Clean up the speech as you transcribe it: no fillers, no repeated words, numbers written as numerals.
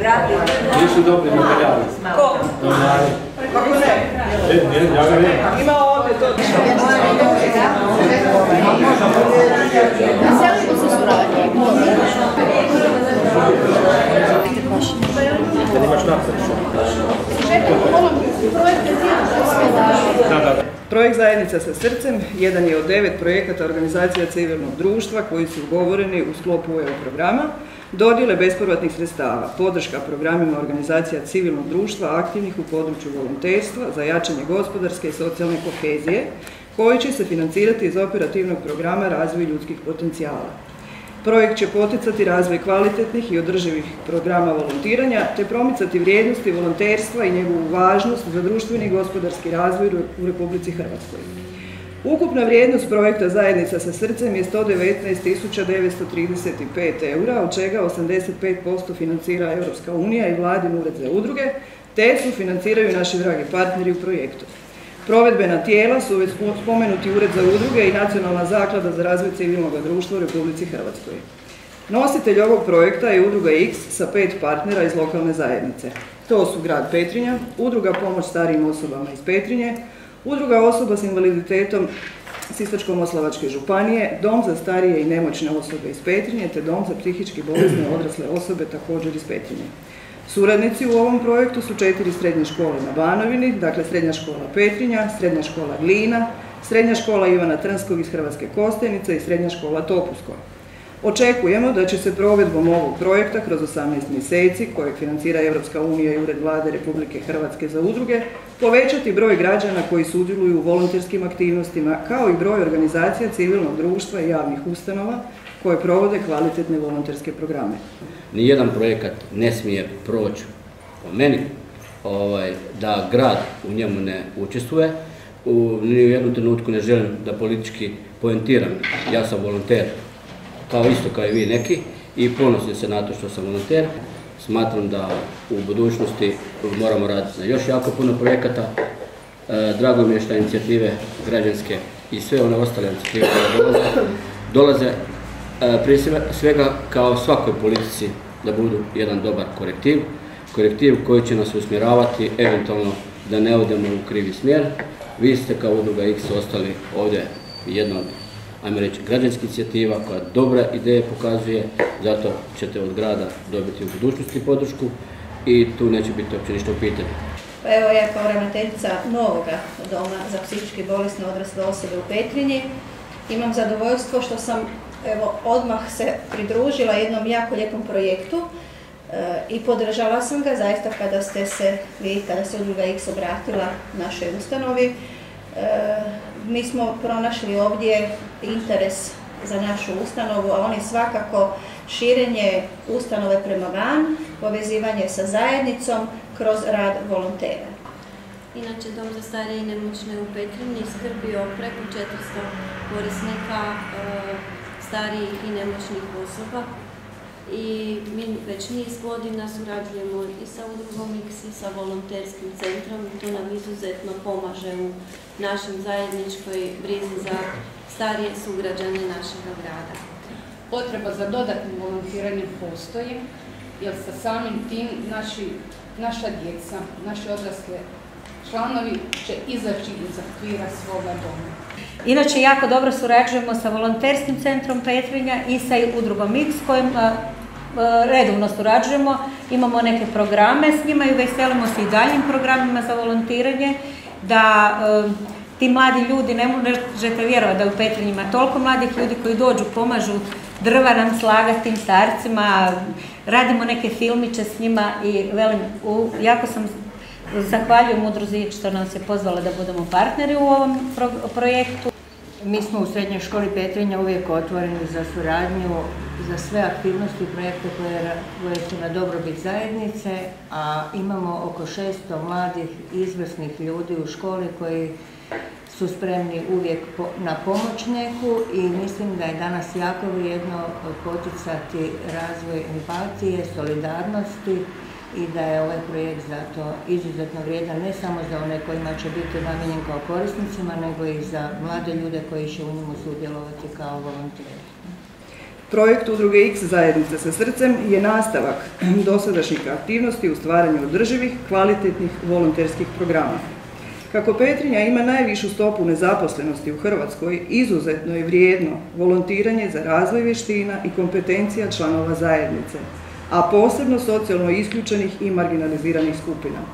Nisu dobri materijali. Ko? Kako ne? Ja ga ne. Ima ovdje to. Veselimo se suradnje. Da nimaš napred. Projekt Zajednica sa srcem jedan je od 9 projekata organizacija civilnog društva koji su ugovoreni u sklopu EU programa, dodjele bespovratnih sredstava, podrška programima organizacija civilnog društva aktivnih u području volonterstva za jačanje gospodarske i socijalne kohezije, koji će se financirati iz operativnog programa razvoj ljudskih potencijala. Projekt će poticati razvoj kvalitetnih i održivih programa volontiranja te promicati vrijednosti volonterstva i njegovu važnost za društveni i gospodarski razvoj u Republici Hrvatskoj. Ukupna vrijednost projekta Zajednica sa srcem je 119.935 eura, od čega 85% financira Europska unija i Vladin ured za udruge, te sufinanciraju naši dragi partneri u projektu. Provedbena tijela su već spomenuti Ured za udruge i Nacionalna zaklada za razvoj civilnog društva u Republici Hrvatskoj. Nositelj ovog projekta je Udruga X sa 5 partnera iz lokalne zajednice. To su grad Petrinja, Udruga Pomoć starijim osobama iz Petrinje, Udruga osoba s invaliditetom Sisačko-moslavačke županije, Dom za starije i nemoćne osobe iz Petrinje te Dom za psihički bolesne odrasle osobe također iz Petrinje. Suradnici u ovom projektu su 4 srednje škole na Banovini, dakle Srednja škola Petrinja, Srednja škola Glina, Srednja škola Ivana Trnskog iz Hrvatske Kostajnice i Srednja škola Topusko. Očekujemo da će se provedbom ovog projekta kroz 18 mjeseci, kojeg financira Europska unija i Ured Vlade Republike Hrvatske za udruge, povećati broj građana koji sudjeluju u volonterskim aktivnostima, kao i broj organizacija civilnog društva i javnih ustanova koje provode kvalitetne volonterske programe. Nijedan projekat ne smije proći po meni da grad u njemu ne učestvuje. Ni u jednom trenutku ne želim da politički poentiram. Ja sam volonter, isto kao i vi neki, i ponosim se na to što sam volonter. Smatram da u budućnosti moramo raditi na još jako puno projekata. Drago mi je što inicijative građanske i sve one ostale inicijative koje dolaze prije svega kao svakoj politici da budu jedan dobar korektiv koji će nas usmjeravati eventualno da ne odemo u krivi smjer. Vi ste kao Udruga X ostali ovdje jedna od, ajmo reći, građanskih inicijativa koja dobre ideje pokazuje, zato ćete od grada dobiti u budućnosti podršku i tu neće biti uopće ništa u pitanju. Evo ja kao ravnateljica novoga Doma za psihički bolesne odrasle osobe u Petrinji imam zadovoljstvo što sam odmah se pridružila jednom jako lijepom projektu i podržala sam ga zaista kada se Udruga X obratila našoj ustanovi. Mi smo pronašli ovdje interes za našu ustanovu, a on je svakako širenje ustanove prema van, povezivanje sa zajednicom kroz rad volontera. Inače, Dom za starije i nemoćne u Petrinji skrbi o preko 400 korisnika starijih i nemoćnih osoba i mi već niz godina surađujemo i sa Udrugom X i sa volonterskim centrom. To nam izuzetno pomaže u našoj zajedničkoj brizi za starije sugrađane našega grada. Potreba za dodatnim volontiranjem postoji, jer sa samim tim naša djeca, naši odrasle članovi će izaći iz okvira svoga doma. Inače, jako dobro surađujemo sa volonterskim centrom Petrinja i sa Udrugom X kojim redovno surađujemo. Imamo neke programe s njima i veselimo se i daljim programima za volontiranje, da ti mladi ljudi, ne možete vjerovati da u Petrinji ima toliko mladih ljudi koji dođu, pomažu drva nam slagati tim starcima, radimo neke filmiće s njima i velim, jako sam zahvaljujem Udruzi što nas je pozvala da budemo partneri u ovom projektu. Mi smo u Srednjoj školi Petrinja uvijek otvoreni za suradnju, za sve aktivnosti i projekte koje su na dobrobit zajednice, a imamo oko 600 mladih izvrsnih ljudi u školi koji su spremni uvijek na pomoć neku i mislim da je danas jako vrijedno poticati razvoj empatije, solidarnosti i da je ovaj projekt zato izuzetno vrijedan ne samo za one kojima će biti namijenjen kao korisnicima, nego i za mlade ljude koji će u njemu sudjelovati kao volonteri. Projekt Udruge X Zajednice sa srcem je nastavak dosadašnjih aktivnosti u stvaranju održivih, kvalitetnih volonterskih programa. Kako Petrinja ima najvišu stopu nezaposlenosti u Hrvatskoj, izuzetno je vrijedno volontiranje za razvoj vještina i kompetencija članova zajednice, a posebno socijalno isključenih i marginaliziranih skupina.